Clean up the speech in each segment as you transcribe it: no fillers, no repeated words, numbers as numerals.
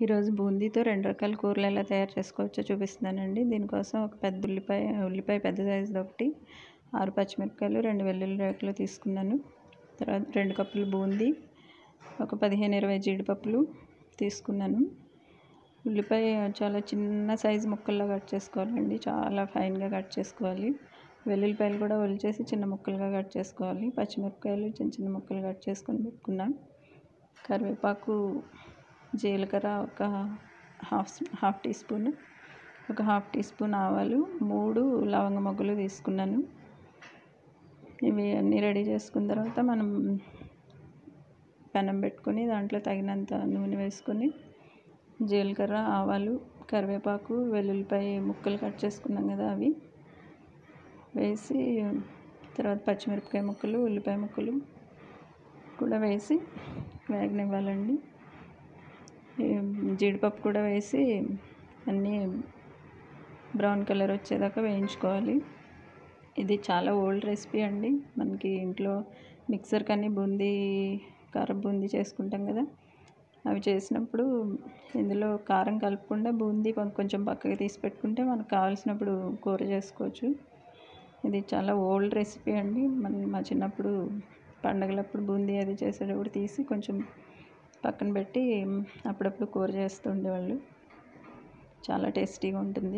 ఈరోజు బూందీతో 2 రకాల కూరలు ఎలా తయారు చేసుకోవచ్చో చూపిస్తున్నానండి. దీనికోసం ఒక పెద్ద ఉల్లిపాయ పెద్ద సైజుది ఒకటి, 6 పచ్చిమిరపకాయలు, 2 వెల్లుల్లి రేకులు తీసుకున్నాను. తర్వాత 2 కప్పులు బూందీ, ఒక 15-20 జీడిపప్పులు తీసుకున్నాను. ఉల్లిపాయ చాలా చిన్న సైజు ముక్కల్లో కట్ చేసుకోవాలండి, చాలా ఫైన్గా కట్ చేసుకోవాలి. వెల్లుల్లిపాయలు కూడా ఒలిచేసి చిన్న ముక్కలుగా కట్ చేసుకోవాలి. పచ్చిమిరపకాయలు చిన్న చిన్న ముక్కలు కట్ చేసుకొని పెట్టుకున్నాను. కరివేపాకు, జీలకర్ర ఒక హాఫ్ టీ స్పూన్, ఒక హాఫ్ టీ స్పూన్ ఆవాలు, 3 లవంగ మొగ్గలు తీసుకున్నాను. ఇవి అన్నీ రెడీ చేసుకున్న తర్వాత మనం పెనం పెట్టుకొని దాంట్లో తగినంత నూనె వేసుకొని జీలకర్ర, ఆవాలు, కరివేపాకు, వెల్లుల్లిపాయ ముక్కలు కట్ చేసుకున్నాం కదా అవి వేసి, తర్వాత పచ్చిమిరపకాయ ముక్కలు, ఉల్లిపాయ ముక్కలు కూడా వేసి వేగనివ్వాలండి. జీడిపప్పు కూడా వేసి అన్నీ బ్రౌన్ కలర్ వచ్చేదాకా వేయించుకోవాలి. ఇది చాలా ఓల్డ్ రెసిపీ అండి. మనకి ఇంట్లో మిక్సర్ కానీ కారం బూందీ చేసుకుంటాం కదా, అవి చేసినప్పుడు ఇందులో కారం కలపకుండా బూందీ కొంచెం పక్కకి తీసి పెట్టుకుంటే మనకు కావాల్సినప్పుడు కూర చేసుకోవచ్చు. ఇది చాలా ఓల్డ్ రెసిపీ అండి. మా చిన్నప్పుడు పండగలప్పుడు బూందీ అది చేసేటప్పుడు తీసి కొంచెం పక్కన పెట్టి అప్పుడప్పుడు కూర చేస్తూ ఉండేవాళ్ళు. చాలా టేస్టీగా ఉంటుంది.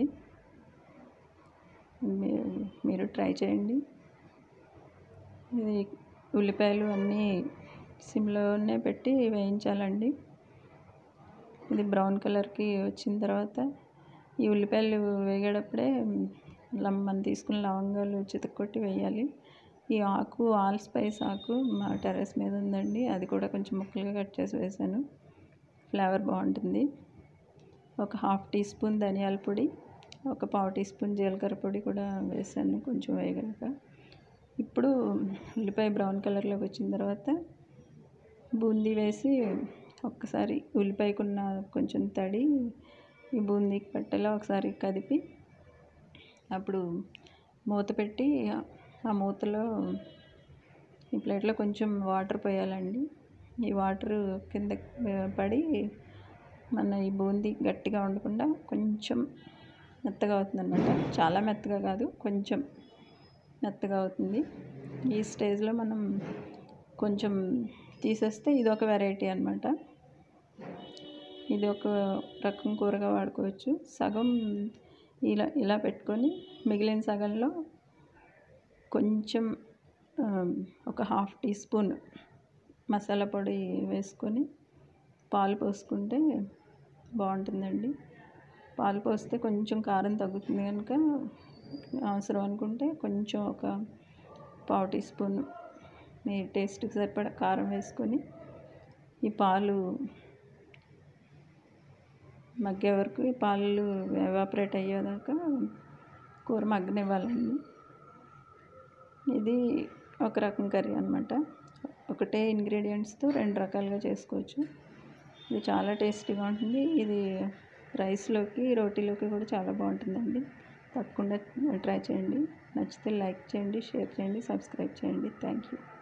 మీరు ట్రై చేయండి. ఇది ఉల్లిపాయలు అన్నీ సిమ్లోనే పెట్టి వేయించాలండి. ఇది బ్రౌన్ కలర్కి వచ్చిన తర్వాత ఈ ఉల్లిపాయలు వేగేటప్పుడే మనం తీసుకున్న లవంగాలు చితక్కొట్టి వేయాలి. ఈ ఆకు ఆల్ స్పైస్ ఆకు మా టెర్రస్ మీద ఉందండి, అది కూడా కొంచెం ముక్కలుగా కట్ చేసి వేసాను. ఫ్లేవర్ బాగుంటుంది. ఒక హాఫ్ టీ స్పూన్ ధనియాల పొడి, ఒక పావు టీ స్పూన్ జీలకర్ర పొడి కూడా వేసాను కొంచెం వేగాక. ఇప్పుడు ఉల్లిపాయ బ్రౌన్ కలర్లోకి వచ్చిన తర్వాత బూందీ వేసి ఒక్కసారి ఉల్లిపాయకున్న కొంచెం తడి ఈ బూందీకి పట్టేలా ఒకసారి కదిపి, అప్పుడు మూత పెట్టి ఆ మూతలో ఈ ప్లేట్లో కొంచెం వాటర్ పోయాలండి. ఈ వాటర్ కింద పడి మన ఈ బూందీ గట్టిగా ఉండకుండా కొంచెం మెత్తగా అవుతుందన్నమాట. చాలా మెత్తగా కాదు, కొంచెం మెత్తగా అవుతుంది. ఈ స్టేజ్లో మనం కొంచెం తీసేస్తే ఇది ఒక వెరైటీ అన్నమాట. ఇది ఒక రకం కూరగా వాడుకోవచ్చు. సగం ఇలా పెట్టుకొని మిగిలిన సగంలో కొంచెం ఒక హాఫ్ టీ స్పూన్ మసాలా పొడి వేసుకొని పాలు పోసుకుంటే బాగుంటుందండి. పాలు పోస్తే కొంచెం కారం తగ్గుతుంది కనుక అవసరం అనుకుంటే కొంచెం ఒక పావు టీ స్పూన్ మీ టేస్ట్కి సరిపడా కారం వేసుకొని ఈ పాలు మగ్గే వరకు ఈ పాలు ఎవాపరేట్ అయ్యేదాకా కూర మగ్గనివ్వాలండి. ఇది ఒక రకం కర్రీ అన్నమాట. ఒకటే ఇంగ్రీడియంట్స్తో 2 రకాలుగా చేసుకోవచ్చు. ఇది చాలా టేస్టీగా ఉంటుంది. ఇది రైస్లోకి, రోటీలోకి కూడా చాలా బాగుంటుందండి. తప్పకుండా ట్రై చేయండి. నచ్చితే లైక్ చేయండి, షేర్ చేయండి, సబ్స్క్రైబ్ చేయండి. Thank you.